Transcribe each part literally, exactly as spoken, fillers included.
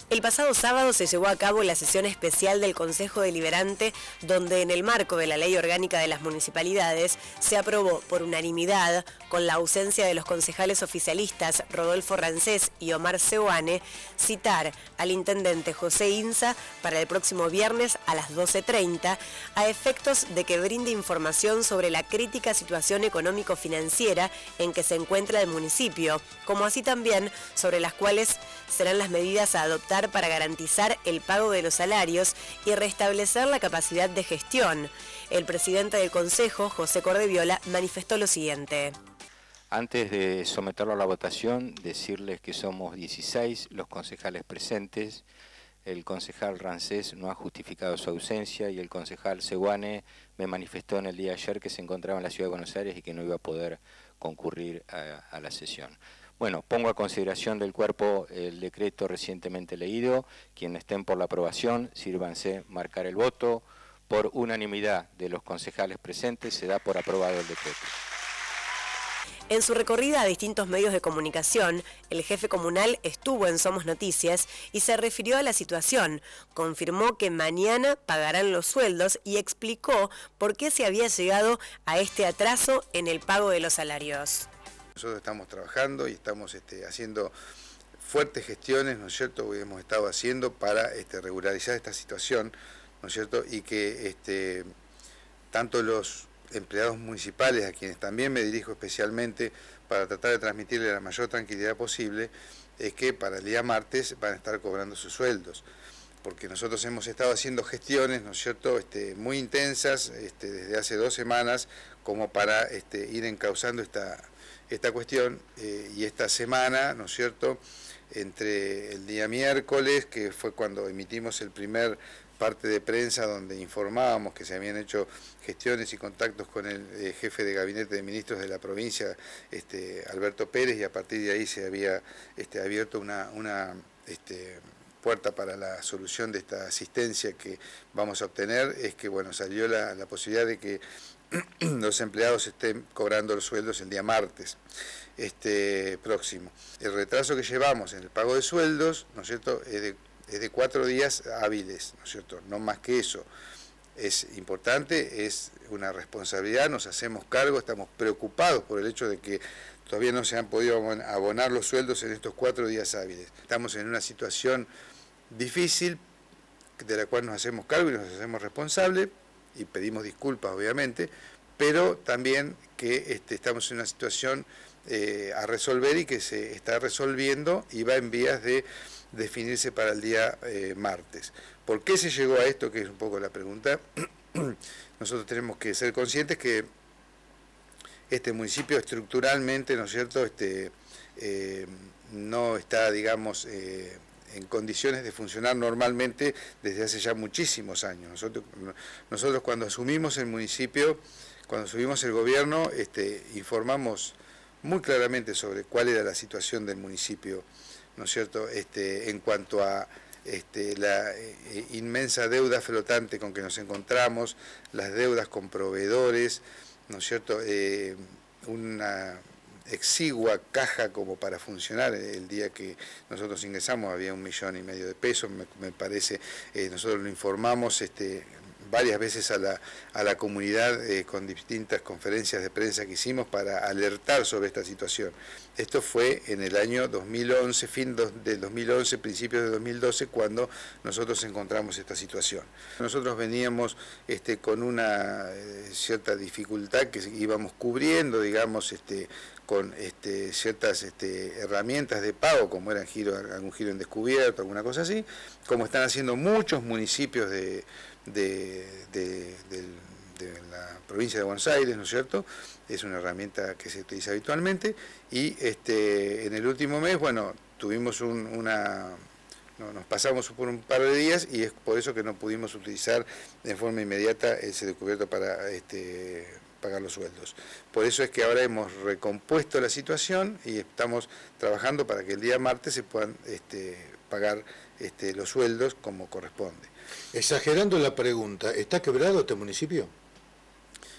El pasado sábado se llevó a cabo la sesión especial del Consejo Deliberante, donde en el marco de la Ley Orgánica de las Municipalidades se aprobó por unanimidad, con la ausencia de los concejales oficialistas Rodolfo Rancés y Omar Seoane, citar al intendente José Insa para el próximo viernes a las doce treinta, a efectos de que brinde información sobre la crítica situación económico-financiera en que se encuentra el municipio, como así también sobre las cuales serán las medidas a adoptar para garantizar el pago de los salarios y restablecer la capacidad de gestión. El presidente del Consejo, José Cordeviola, manifestó lo siguiente. Antes de someterlo a la votación, decirles que somos dieciséis los concejales presentes. El concejal Rancés no ha justificado su ausencia y el concejal Seoane me manifestó en el día de ayer que se encontraba en la ciudad de Buenos Aires y que no iba a poder concurrir a, a la sesión. Bueno, pongo a consideración del cuerpo el decreto recientemente leído. Quienes estén por la aprobación, sírvanse marcar el voto. Por unanimidad de los concejales presentes se da por aprobado el decreto. En su recorrida a distintos medios de comunicación, el jefe comunal estuvo en Somos Noticias y se refirió a la situación. Confirmó que mañana pagarán los sueldos y explicó por qué se había llegado a este atraso en el pago de los salarios. Nosotros estamos trabajando y estamos este, haciendo fuertes gestiones, ¿no es cierto?, que hemos estado haciendo para este, regularizar esta situación, ¿no es cierto?, y que este, tanto los empleados municipales, a quienes también me dirijo especialmente para tratar de transmitirle la mayor tranquilidad posible, es que para el día martes van a estar cobrando sus sueldos, porque nosotros hemos estado haciendo gestiones, ¿no es cierto?, este, muy intensas este, desde hace dos semanas, como para este, ir encauzando esta... esta cuestión eh, y esta semana, ¿no es cierto?, entre el día miércoles, que fue cuando emitimos el primer parte de prensa donde informábamos que se habían hecho gestiones y contactos con el eh, jefe de gabinete de ministros de la provincia, este, Alberto Pérez, y a partir de ahí se había este, abierto una, una este, puerta para la solución de esta asistencia que vamos a obtener, es que bueno, salió la, la posibilidad de que los empleados estén cobrando los sueldos el día martes este, próximo. El retraso que llevamos en el pago de sueldos, ¿no es cierto?, es de, es de cuatro días hábiles, ¿no es cierto?, no más que eso. Es importante, es una responsabilidad, nos hacemos cargo, estamos preocupados por el hecho de que todavía no se han podido abonar los sueldos en estos cuatro días hábiles. Estamos en una situación difícil de la cual nos hacemos cargo y nos hacemos responsables, y pedimos disculpas obviamente, pero también que este, estamos en una situación eh, a resolver y que se está resolviendo y va en vías de definirse para el día eh, martes. ¿Por qué se llegó a esto? Que es un poco la pregunta. Nosotros tenemos que ser conscientes que este municipio estructuralmente, ¿no es cierto?, este, eh, no está, digamos, eh, en condiciones de funcionar normalmente desde hace ya muchísimos años. Nosotros, nosotros cuando asumimos el municipio, cuando asumimos el gobierno, este, informamos muy claramente sobre cuál era la situación del municipio, ¿no es cierto?, este, en cuanto a este, la eh, inmensa deuda flotante con que nos encontramos, las deudas con proveedores, ¿no es cierto?, eh, una exigua caja como para funcionar. El día que nosotros ingresamos había un millón y medio de pesos, me, me parece, eh, nosotros lo informamos este, varias veces a la, a la comunidad eh, con distintas conferencias de prensa que hicimos para alertar sobre esta situación. Esto fue en el año dos mil once, fin del dos mil once, principios de dos mil doce, cuando nosotros encontramos esta situación. Nosotros veníamos este, con una eh, cierta dificultad que íbamos cubriendo, digamos, este, con este, ciertas este, herramientas de pago, como eran giro, algún giro en descubierto, alguna cosa así, como están haciendo muchos municipios de, de, de, de, de la provincia de Buenos Aires, ¿no es cierto? Es una herramienta que se utiliza habitualmente, y este, en el último mes, bueno, tuvimos un, una... No, nos pasamos por un par de días y es por eso que no pudimos utilizar de forma inmediata ese descubierto para este, pagar los sueldos. Por eso es que ahora hemos recompuesto la situación y estamos trabajando para que el día martes se puedan este, pagar este, los sueldos como corresponde. Exagerando la pregunta, ¿está quebrado este municipio?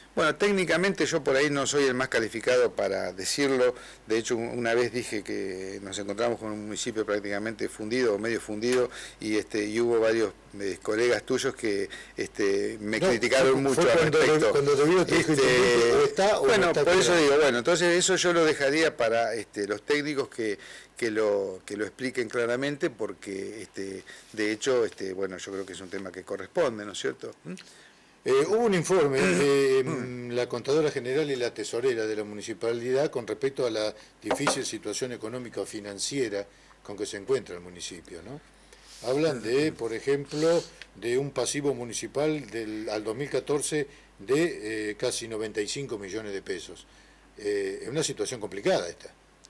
Bueno, técnicamente yo por ahí no soy el más calificado para decirlo. De hecho, una vez dije que nos encontramos con un municipio prácticamente fundido o medio fundido y este y hubo varios eh, colegas tuyos que este, me no, criticaron fue, mucho fue al respecto. Cuando te vio te dijo, este, o está o bueno, no está por eso claro. digo, bueno, entonces eso yo lo dejaría para este, los técnicos que, que, lo, que lo expliquen claramente, porque este, de hecho, este, bueno, yo creo que es un tema que corresponde, ¿no es cierto? ¿Mm? Eh, hubo un informe de eh, la Contadora General y la Tesorera de la Municipalidad con respecto a la difícil situación económica o financiera con que se encuentra el municipio, ¿no? Hablan de, por ejemplo, de un pasivo municipal del, al dos mil catorce de eh, casi noventa y cinco millones de pesos. Eh, es una situación complicada esta.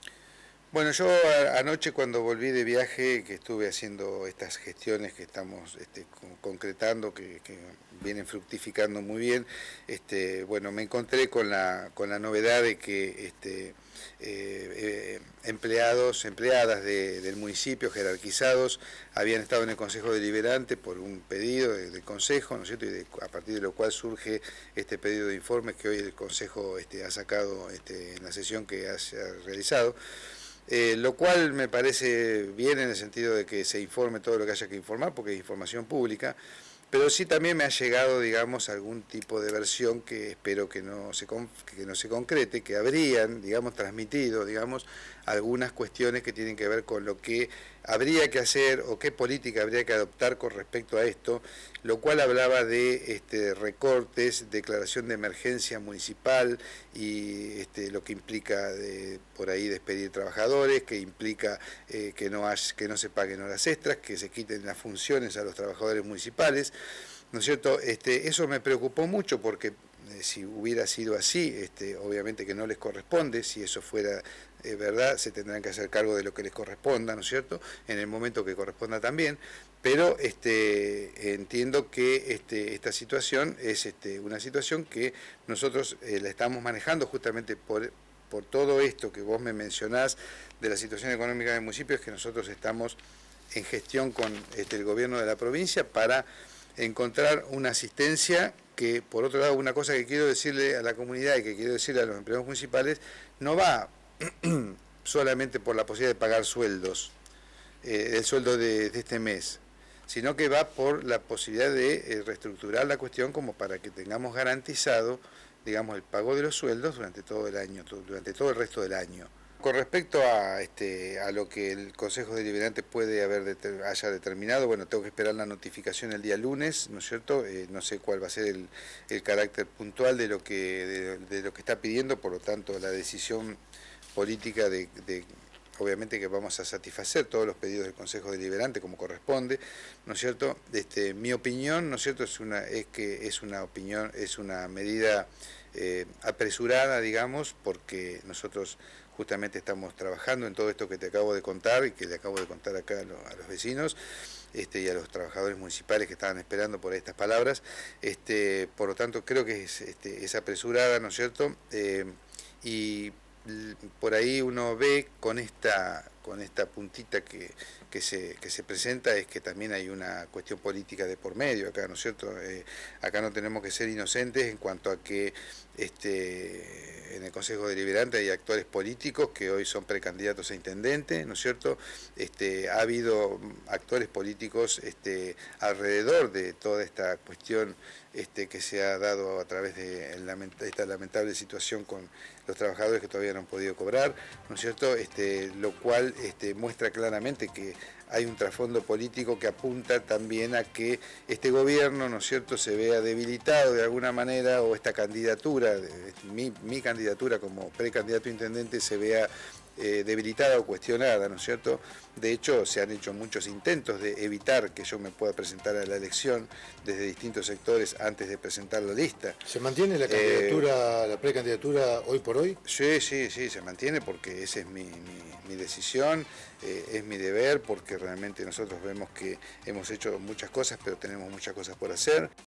Bueno, yo anoche cuando volví de viaje, que estuve haciendo estas gestiones que estamos este, concretando, que, que vienen fructificando muy bien, este, bueno, me encontré con la, con la novedad de que este, eh, eh, empleados, empleadas de, del municipio jerarquizados habían estado en el Consejo Deliberante por un pedido del de Consejo, ¿no es cierto? Y de, a partir de lo cual surge este pedido de informes que hoy el Consejo este, ha sacado este, en la sesión que ha, se ha realizado. Eh, lo cual me parece bien en el sentido de que se informe todo lo que haya que informar, porque es información pública, pero sí también me ha llegado, digamos, algún tipo de versión que espero que no se, que no se concrete, que habrían, digamos, transmitido, digamos, algunas cuestiones que tienen que ver con lo que habría que hacer o qué política habría que adoptar con respecto a esto, lo cual hablaba de este, recortes, declaración de emergencia municipal y este, lo que implica de, por ahí despedir trabajadores, que implica eh, que, no hay, que no se paguen horas extras, que se quiten las funciones a los trabajadores municipales, ¿no es cierto? Este, eso me preocupó mucho porque eh, si hubiera sido así, este, obviamente que no les corresponde, si eso fuera eh, verdad, se tendrán que hacer cargo de lo que les corresponda, ¿no es cierto?, en el momento que corresponda también, pero este, entiendo que este, esta situación es este, una situación que nosotros eh, la estamos manejando justamente por, por todo esto que vos me mencionás de la situación económica del municipio, es que nosotros estamos en gestión con este, el gobierno de la provincia para encontrar una asistencia que, por otro lado, una cosa que quiero decirle a la comunidad y que quiero decirle a los empleados municipales, no va solamente por la posibilidad de pagar sueldos, eh, el sueldo de, de este mes, sino que va por la posibilidad de eh, reestructurar la cuestión como para que tengamos garantizado, digamos, el pago de los sueldos durante todo el año, durante todo el resto del año. Con respecto a, este, a lo que el Consejo Deliberante puede haber deter, haya determinado, bueno, tengo que esperar la notificación el día lunes, ¿no es cierto? Eh, no sé cuál va a ser el, el carácter puntual de lo, que, de, de lo que está pidiendo, por lo tanto, la decisión política de, de, obviamente que vamos a satisfacer todos los pedidos del Consejo Deliberante como corresponde, ¿no es cierto? Este, mi opinión, ¿no es cierto?, es, una, es que es una opinión, es una medida eh, apresurada, digamos, porque nosotros justamente estamos trabajando en todo esto que te acabo de contar y que le acabo de contar acá a, lo, a los vecinos este, y a los trabajadores municipales que estaban esperando por estas palabras. Este, por lo tanto, creo que es, este, es apresurada, ¿no es cierto? Eh, y por ahí uno ve con esta, con esta puntita que, que, se, que se presenta, es que también hay una cuestión política de por medio acá, ¿no es cierto? Eh, acá no tenemos que ser inocentes en cuanto a que este, en el Consejo Deliberante hay actores políticos que hoy son precandidatos a intendente, ¿no es cierto? Este, ha habido actores políticos este, alrededor de toda esta cuestión este, que se ha dado a través de esta lamentable situación con los trabajadores que todavía no han podido cobrar, ¿no es cierto? Este, lo cual este, muestra claramente que hay un trasfondo político que apunta también a que este gobierno, ¿no es cierto?, se vea debilitado de alguna manera, o esta candidatura, mi, mi candidatura como precandidato a intendente, se vea eh, debilitada o cuestionada, ¿no es cierto? De hecho, se han hecho muchos intentos de evitar que yo me pueda presentar a la elección desde distintos sectores antes de presentar la lista. ¿Se mantiene la candidatura, eh, la precandidatura hoy por hoy? Sí, sí, sí, se mantiene porque esa es mi, mi, mi decisión, eh, es mi deber, porque realmente nosotros vemos que hemos hecho muchas cosas, pero tenemos muchas cosas por hacer.